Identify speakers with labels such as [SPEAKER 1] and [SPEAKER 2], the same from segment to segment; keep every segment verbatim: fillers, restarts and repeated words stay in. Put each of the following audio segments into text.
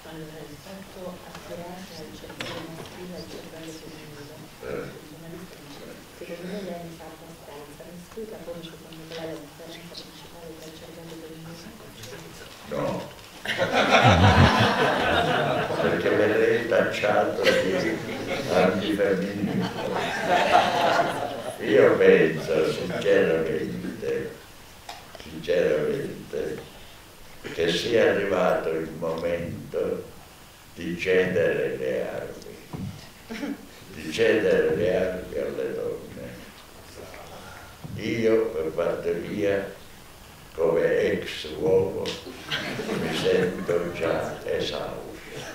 [SPEAKER 1] Allora, rispetto a tirare al cervello maschile e al cervello femminile, il giornalista dice, secondo me lei ne sa abbastanza, mi spiega poi secondo me la differenza principale tra il cervello femminile?
[SPEAKER 2] No, perché verrei tacciato di antifemminismo. Io penso sinceramente, sinceramente, che sia arrivato il momento di cedere le armi, di cedere le armi alle donne. Io, per parte mia, come ex uomo, mi sento già esausto.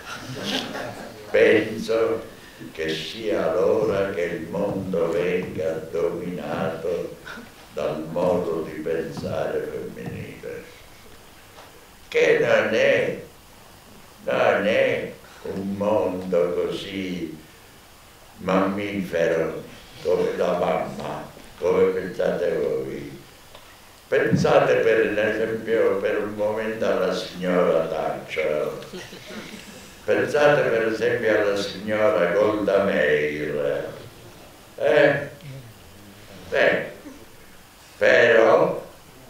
[SPEAKER 2] Penso che sia l'ora che il mondo venga dominato dal modo di pensare femminile, che non è, non è un mondo così mammifero come la mamma, come pensate voi. Pensate per esempio per un momento alla signora Thatcher, pensate per esempio alla signora Golda Meir, eh? Beh, però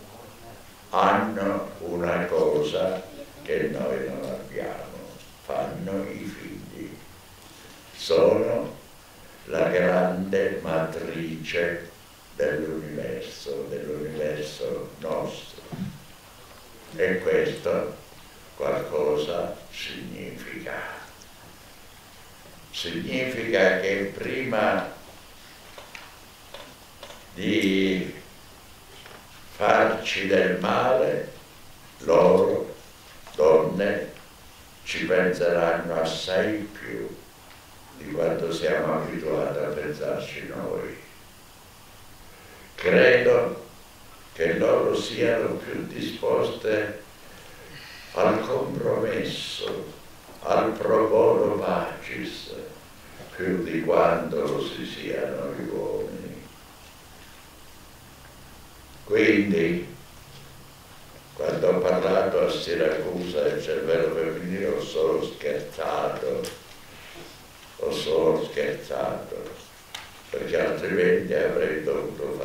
[SPEAKER 2] hanno una cosa che noi non abbiamo, fanno i figli, sono la grande matrice dell'universo, dell'universo nostro, e questo qualcosa significa. Significa che prima di farci del male, loro, donne, ci penseranno assai più di quanto siamo abituati a pensarci noi. Credo che loro siano più disposte al compromesso, al pro bono pacis, più di quanto lo si siano gli uomini. Quindi, quando ho parlato a Siracusa del cervello femminile, ho solo scherzato, ho solo scherzato, perché altrimenti avrei dovuto